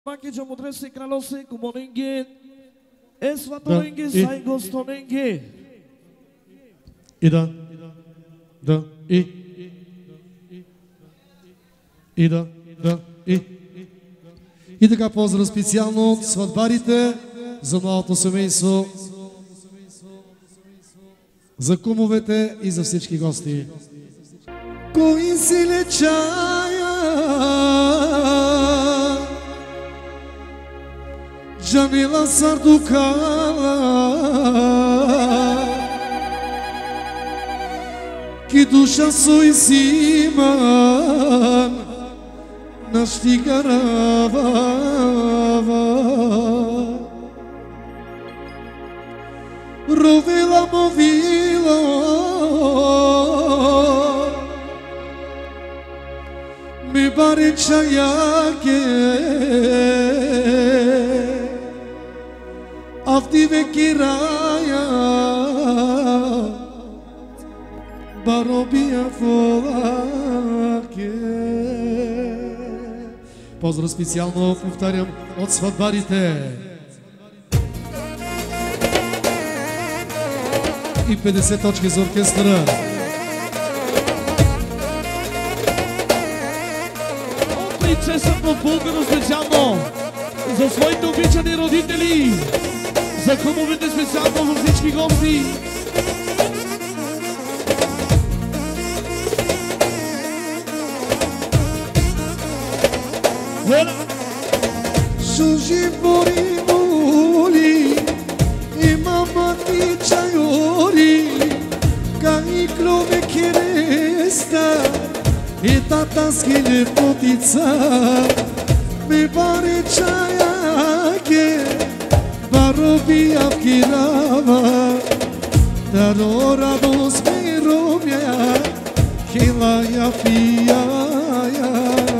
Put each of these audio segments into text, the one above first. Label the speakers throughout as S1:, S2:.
S1: Маки Джамудресе кралосе кумоненге сватоненге сай гостоненге.
S2: И да. И така поздрав специално от сватбарите за малото семейство, за кумовете и за всички гости. Кои си лечая Джамила Сардукала Ки душа соисиман Наштигарава Ровила мовила Ми баре чаяке Авдиве кирая Баробия фолаке. Поздрав специално, повтарям, от сватбарите. И 50 точки за оркестъра.
S1: Принцесата от Българо специално за своите обичани родители, за кумовете специално за всички гости.
S2: Шужи бори моли и мама ни чайори кай крове кереста и тата скине потица ми баре чаяке баробия в кирава даро радост ми ромя хилая пияя.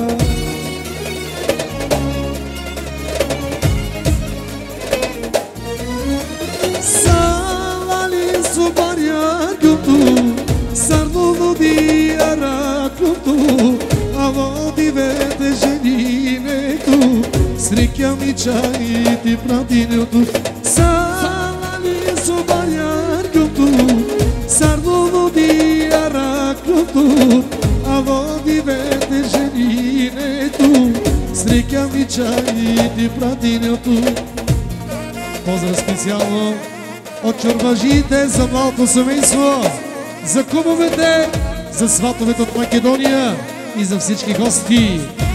S2: Сарно di arakutu avodi vede geninetu srikja mi čajiti pratinutu salali su barjarkutu sarno di arakutu avodi vede geninetu srikja mi čajiti pratinutu. Поздрав специално от чорбажите за малко семейство, за кумовете, за сватовете от Македония и за всички гости.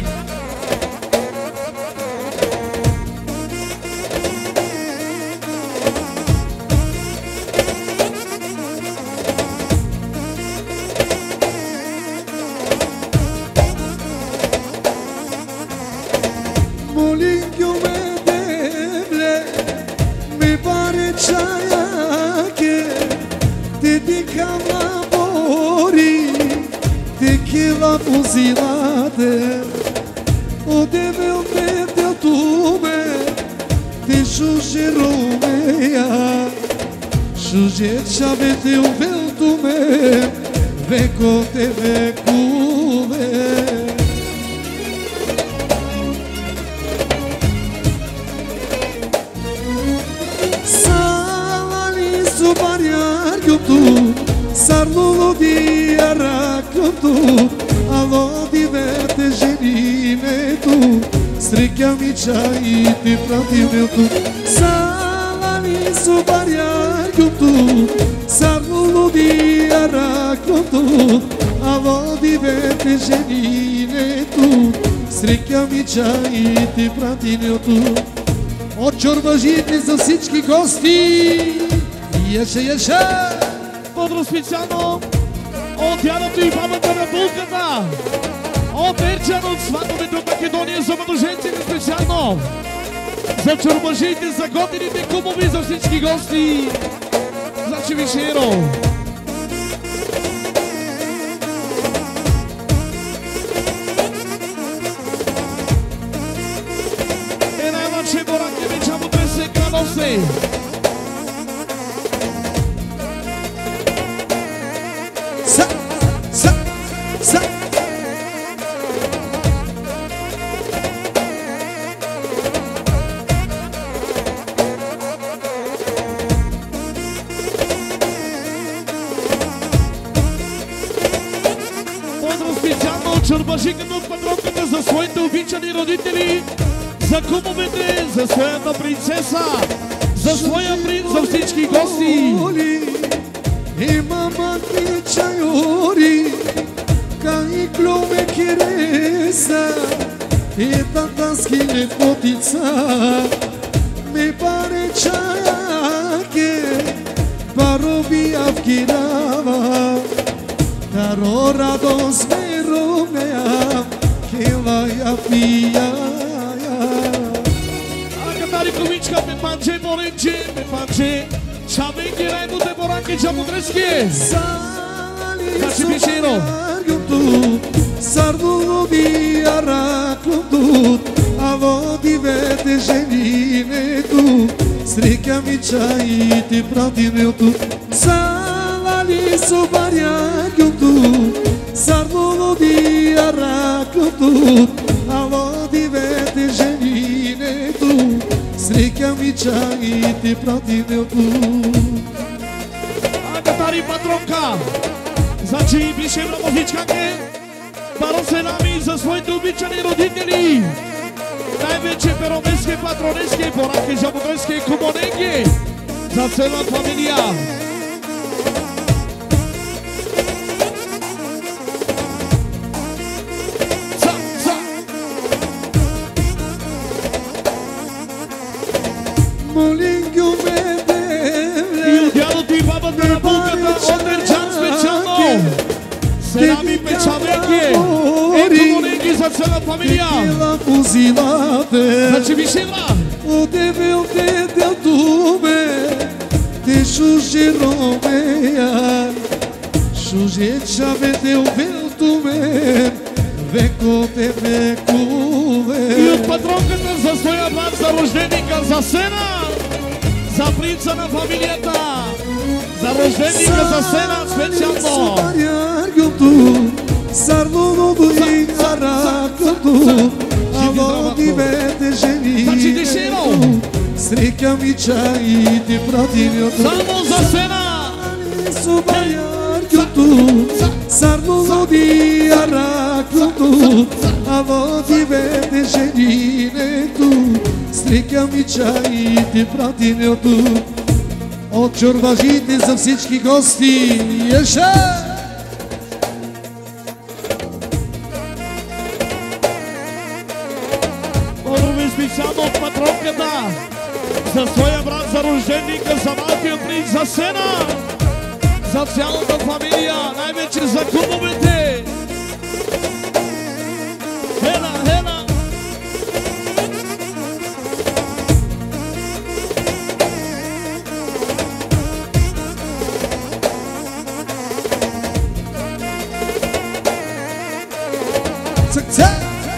S2: Șavete un veltume, vecote vecuve. Salani su bariar yutu, sarlulo di arakutu, alo di vete genine tu, stricchia mi čajiti pratimil tu. Salani su bariar yutu, sarlulo di arakutu, alo di vete genine tu, stricchia mi čajiti pratimil tu. От чорбажите за всички гости. Яша!
S1: Поздрав специално от дядото и бабата на булката, от Ерчан, от сватовете от Македония, за мъженците специално, за чорбажите, за готините кумови, за всички гости. Значи Вишеро. Say. мъжиката от патронката за своите обичани родители, за кумовете, за своята принцеса, за своя принц, за всички гости.
S2: И мама ти чайори, кай клюме киреса, и татански лепотица, ми паре чаяке, пароби авкирава, таро радост ме ромея, кела я пия.
S1: Акатари комичка, ме панче, боренче, ме панче, чавенки, райдоте, боранки, чамудрески. Значи пише едно.
S2: Сардуло би араклото, а води вете женинето, срека ми чаите пратинето. Салали собарягото, сардуло би араклото, а води вете женинето, срека ми чаите пратинето.
S1: Акатари патронка, значи пише едно музичканке, пароселами за своите обичани родители. Най-вече перомески, патронески, боранки, жабодрески, кумоненки, за цела фамилия.
S2: Молингю ме
S1: И от дядото и бабата на булката от Ерджан специално. Селами печавенки, кумоненки за цела фамилия. Значи виши бра.
S2: Удевил те делтуме, те шуже ромея, шуже чаве те убелтуме, веко те векове.
S1: И от патронката за своя брат, за рожденика, за сена, за принца на фамилията, за рожденика, за сена специално.
S2: Сарлоното и аракото, а води вете женито, срека ми чаите пратинето.
S1: Само за сена!
S2: Сарлоното и аракото, а води вете женито, срека ми чаите пратинето. От чорбажите за всички гости. Еша!
S1: Специално от патронката за своя брат, за рожденика, за малкия принц, за сена, за цялата фамилия, най-вече за кумовете. Хена, хена!
S2: Цък-цък!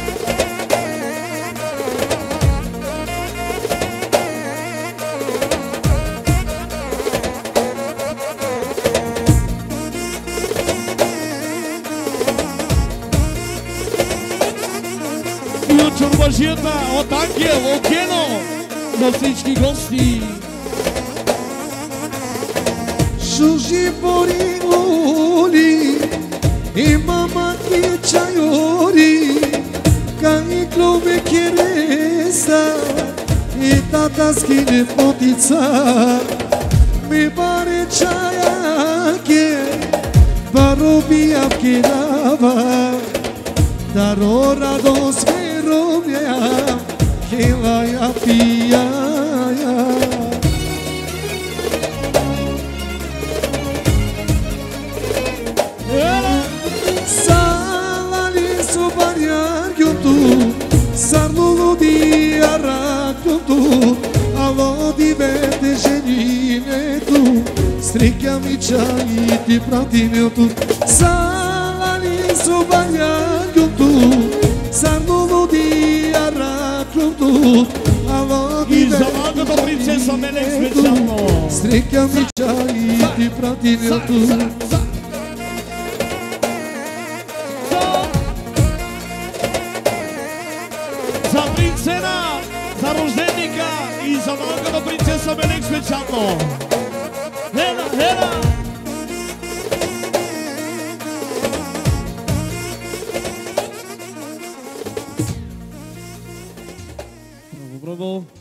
S1: Чурбажията от Ангел, от Гено, за всички гости.
S2: Шужи бори оли, и мама ти чайори, кани клубе кереса, и татаски лепотица, ми баре чаяке, бароби авкирава, даро радост ромея, кела я пия. Салали собарягото, сарлуло ди аракото, а води вете женинето, срека ми чаите пратинето. Салали собарягото, сарлуло ди аракото, а води
S1: И за малката принцеса Мелек специално.
S2: срека ми чаите пратинето.
S1: За принцена, за рожденика и за малката принцеса Мелек специално. Хена, хена! Браво!